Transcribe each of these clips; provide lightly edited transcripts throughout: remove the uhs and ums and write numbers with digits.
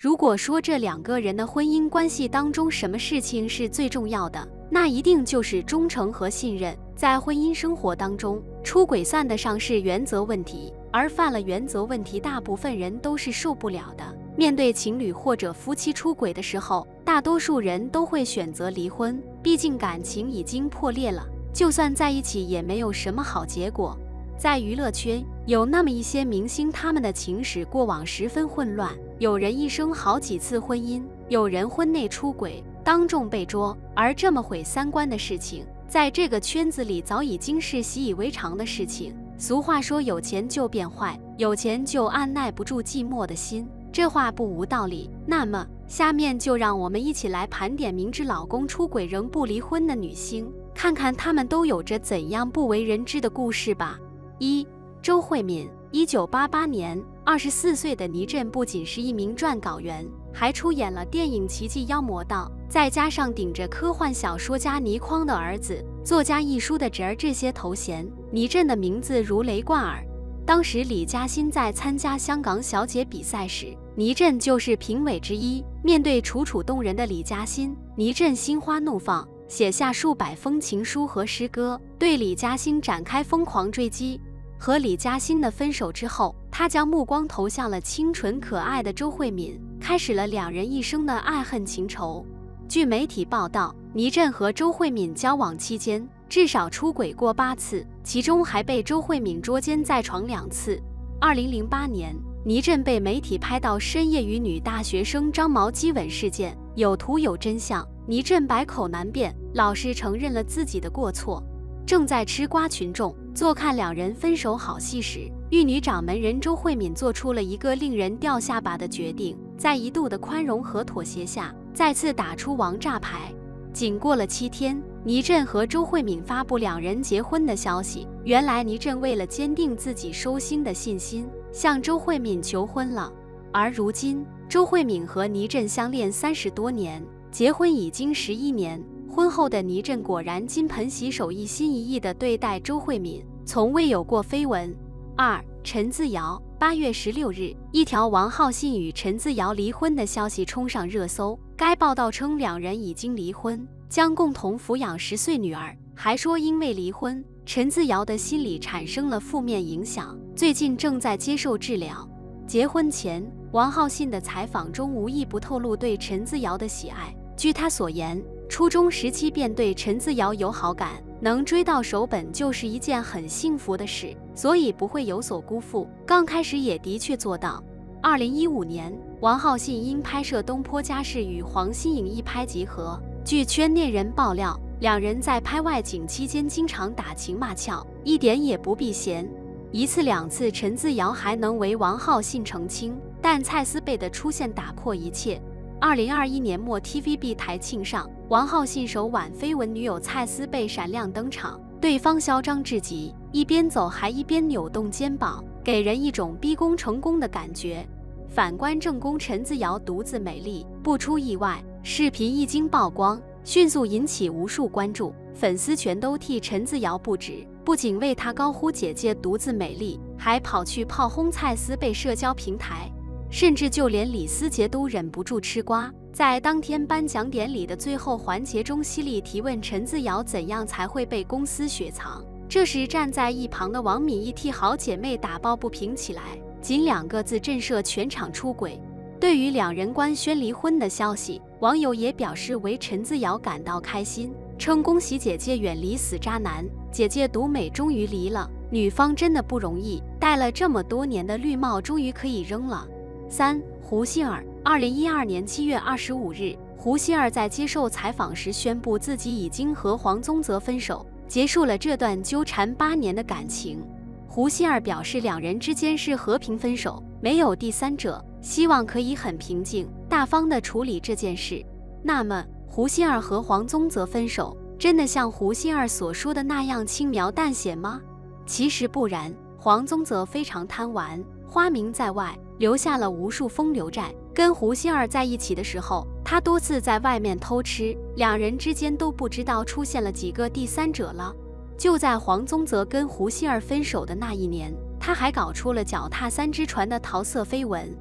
如果说这两个人的婚姻关系当中什么事情是最重要的，那一定就是忠诚和信任。在婚姻生活当中，出轨算得上是原则问题，而犯了原则问题，大部分人都是受不了的。面对情侣或者夫妻出轨的时候，大多数人都会选择离婚，毕竟感情已经破裂了，就算在一起也没有什么好结果。在娱乐圈，有那么一些明星，他们的情史过往十分混乱，有人一生好几次婚姻，有人婚内出轨，当众被捉，而这么毁三观的事情，在这个圈子里早已经是习以为常的事情。俗话说，有钱就变坏，有钱就按耐不住寂寞的心，这话不无道理。那么下面就让我们一起来盘点明知老公出轨仍不离婚的女星，看看她们都有着怎样不为人知的故事吧。1. 周慧敏。1988年，24岁的倪震不仅是一名撰稿员，还出演了电影《奇迹妖魔道》，再加上顶着科幻小说家倪匡的儿子、作家一书的侄儿这些头衔，倪震的名字如雷贯耳。当时李嘉欣在参加香港小姐比赛时，倪震就是评委之一。面对楚楚动人的李嘉欣，倪震心花怒放，写下数百封情书和诗歌，对李嘉欣展开疯狂追击。和李嘉欣的分手之后，他将目光投向了清纯可爱的周慧敏，开始了两人一生的爱恨情仇。据媒体报道，倪震和周慧敏交往期间至少出轨过8次，其中还被周慧敏捉奸在床2次。2008年，倪震被媒体拍到深夜与女大学生张毛激吻事件，有图有真相，倪震百口难辩，老实承认了自己的过错。正在吃瓜群众坐看两人分手好戏时，玉女掌门人周慧敏做出了一个令人掉下巴的决定，在一度的宽容和妥协下，再次打出王炸牌。仅过了7天，倪震和周慧敏发布两人结婚的消息。原来倪震为了坚定自己收心的信心，向周慧敏求婚了。而如今，周慧敏和倪震相恋30多年，结婚已经11年。婚后的倪震果然金盆洗手，一心一意地对待周慧敏，从未有过绯闻。2. 陈自瑶。8月16日，一条王浩信与陈自瑶离婚的消息冲上热搜。该报道称两人已经离婚，将共同抚养10岁女儿，还说因为离婚，陈自瑶的心理产生了负面影响，最近正在接受治疗。结婚前，王浩信的采访中无一不透露对陈自瑶的喜爱。据他所言，初中时期便对陈自瑶有好感，能追到手本就是一件很幸福的事，所以不会有所辜负。刚开始也的确做到。2015年，王浩信因拍摄《东坡家事》与黄心颖一拍即合。据圈内人爆料，两人在拍外景期间经常打情骂俏，一点也不避嫌。1次2次，陈自瑶还能为王浩信澄清，但蔡思贝的出现打破一切。2021年末 TVB 台庆上，王浩信首挽绯闻女友蔡思贝闪亮登场，对方嚣张至极，一边走还一边扭动肩膀，给人一种逼宫成功的感觉。反观正宫陈自瑶独自美丽，不出意外，视频一经曝光，迅速引起无数关注，粉丝全都替陈自瑶不值，不仅为她高呼姐姐独自美丽，还跑去炮轰蔡思贝社交平台。甚至就连李思杰都忍不住吃瓜，在当天颁奖典礼的最后环节中犀利提问陈自瑶怎样才会被公司雪藏。这时站在一旁的王敏一替好姐妹打抱不平起来，仅2个字震慑全场出轨。对于两人官宣离婚的消息，网友也表示为陈自瑶感到开心，称恭喜姐姐远离死渣男，姐姐独美终于离了，女方真的不容易，戴了这么多年的绿帽终于可以扔了。3. 胡杏儿。2012年7月25日，胡杏儿在接受采访时宣布自己已经和黄宗泽分手，结束了这段纠缠8年的感情。胡杏儿表示，两人之间是和平分手，没有第三者，希望可以很平静、大方地处理这件事。那么，胡杏儿和黄宗泽分手，真的像胡杏儿所说的那样轻描淡写吗？其实不然，黄宗泽非常贪玩，花名在外，留下了无数风流债。跟胡杏儿在一起的时候，他多次在外面偷吃，两人之间都不知道出现了几个第三者了。就在黄宗泽跟胡杏儿分手的那一年，他还搞出了脚踏3只船的桃色绯闻。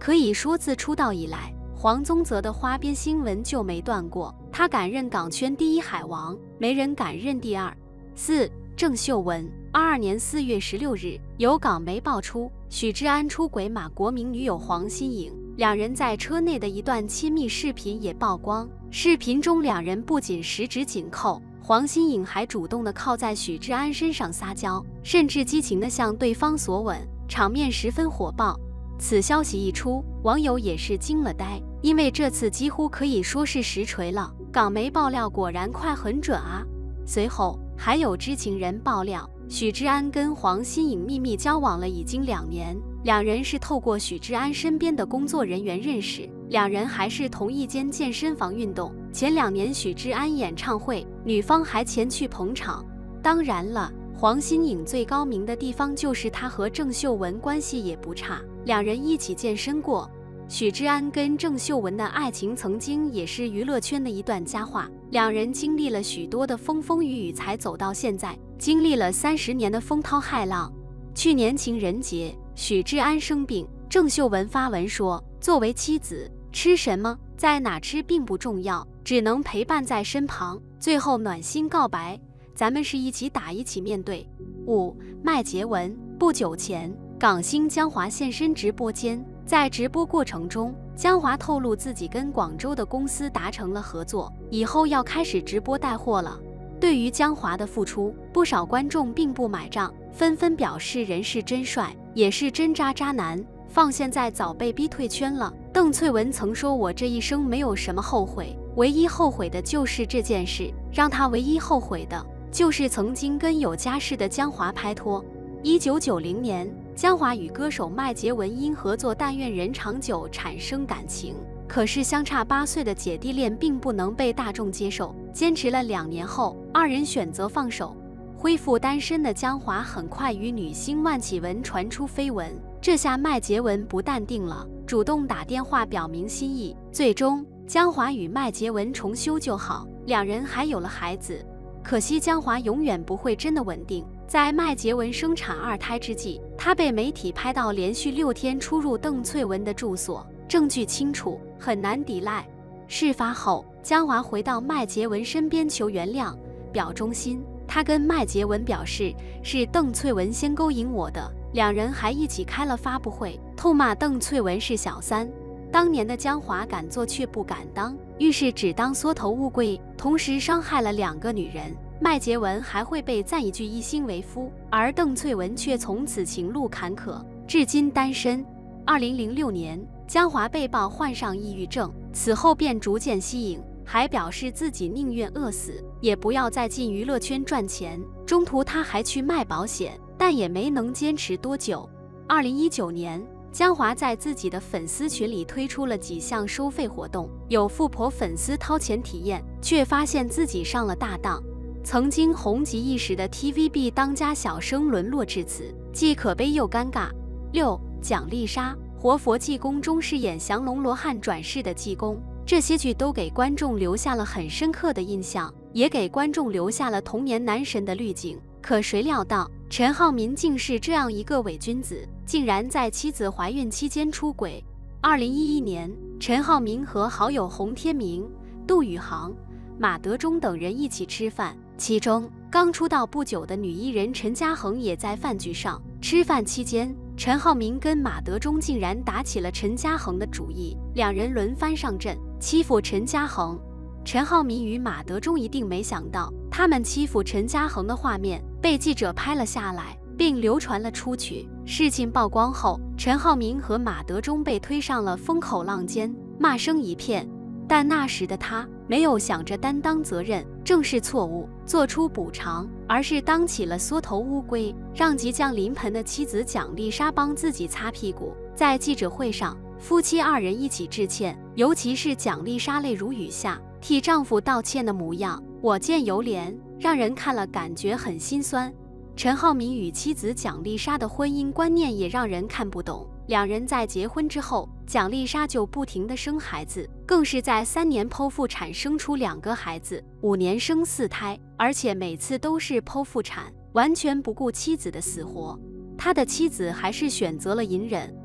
可以说自出道以来，黄宗泽的花边新闻就没断过。他敢认港圈第一海王，没人敢认第二。4. 郑秀文22年4月16日，有港媒爆出许志安出轨马国明女友黄心颖，两人在车内的一段亲密视频也曝光。视频中两人不仅十指紧扣，黄心颖还主动地靠在许志安身上撒娇，甚至激情地向对方索吻，场面十分火爆。此消息一出，网友也是惊了呆，因为这次几乎可以说是实锤了。港媒爆料果然快很准啊！随后还有知情人爆料，许志安跟黄心颖秘密交往了已经2年，两人是透过许志安身边的工作人员认识，两人还是同一间健身房运动。前2年许志安演唱会，女方还前去捧场。当然了，黄心颖最高明的地方就是她和郑秀文关系也不差，两人一起健身过。许志安跟郑秀文的爱情曾经也是娱乐圈的一段佳话，两人经历了许多的风风雨雨才走到现在，经历了30年的风涛骇浪。去年情人节，许志安生病，郑秀文发文说，作为妻子，吃什么在哪吃并不重要，只能陪伴在身旁。最后暖心告白，咱们是一起打一起面对。5. 麦洁文不久前，港星江华现身直播间，在直播过程中，江华透露自己跟广州的公司达成了合作，以后要开始直播带货了。对于江华的付出，不少观众并不买账，纷纷表示人是真帅，也是真渣男，放现在早被逼退圈了。邓萃雯曾说，我这一生没有什么后悔，唯一后悔的就是这件事，让她唯一后悔的就是曾经跟有家室的江华拍拖。1990年，江华与歌手麦洁文因合作《但愿人长久》产生感情，可是相差8岁的姐弟恋并不能被大众接受，坚持了2年后，二人选择放手。恢复单身的江华很快与女星万绮雯传出绯闻，这下麦洁文不淡定了，主动打电话表明心意。最终，江华与麦洁文重修旧好，两人还有了孩子。可惜江华永远不会真的稳定。在麦洁文生产2胎之际，她被媒体拍到连续6天出入邓萃雯的住所，证据清楚，很难抵赖。事发后，江华回到麦洁文身边求原谅，表忠心。他跟麦洁文表示，是邓萃雯先勾引我的，两人还一起开了发布会，痛骂邓萃雯是小三。当年的江华敢做却不敢当，遇事只当缩头乌龟，同时伤害了2个女人。麦洁文还会被赞一句一心为夫，而邓萃雯却从此情路坎坷，至今单身。2006年，江华被曝患上抑郁症，此后便逐渐息影，还表示自己宁愿饿死，也不要再进娱乐圈赚钱。中途他还去卖保险，但也没能坚持多久。2019年，江华在自己的粉丝群里推出了几项收费活动，有富婆粉丝掏钱体验，却发现自己上了大当。曾经红极一时的 TVB 当家小生沦落至此，既可悲又尴尬。6. 蒋丽莎活佛济公中饰演降龙罗汉转世的济公，这些剧都给观众留下了很深刻的印象，也给观众留下了童年男神的滤镜。可谁料到陈浩民竟是这样一个伪君子，竟然在妻子怀孕期间出轨。2011年，陈浩民和好友洪天明、杜宇航、马德钟等人一起吃饭，其中刚出道不久的女艺人陈嘉恒也在饭局上。吃饭期间，陈浩民跟马德钟竟然打起了陈嘉恒的主意，两人轮番上阵欺负陈嘉恒。陈浩民与马德钟一定没想到，他们欺负陈嘉恒的画面被记者拍了下来，并流传了出去。事情曝光后，陈浩民和马德钟被推上了风口浪尖，骂声一片。但那时的他没有想着担当责任，正视错误，做出补偿，而是当起了缩头乌龟，让即将临盆的妻子蒋丽莎帮自己擦屁股。在记者会上，夫妻2人一起致歉，尤其是蒋丽莎泪如雨下，替丈夫道歉的模样，我见犹怜，让人看了感觉很心酸。陈浩民与妻子蒋丽莎的婚姻观念也让人看不懂。两人在结婚之后，蒋丽莎就不停地生孩子，更是在3年剖腹产生出2个孩子，5年生4胎，而且每次都是剖腹产，完全不顾妻子的死活。他的妻子还是选择了隐忍，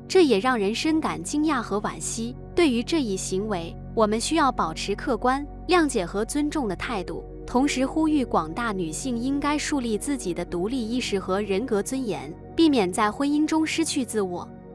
这也让人深感惊讶和惋惜。对于这一行为，我们需要保持客观、谅解和尊重的态度，同时呼吁广大女性应该树立自己的独立意识和人格尊严，避免在婚姻中失去自我。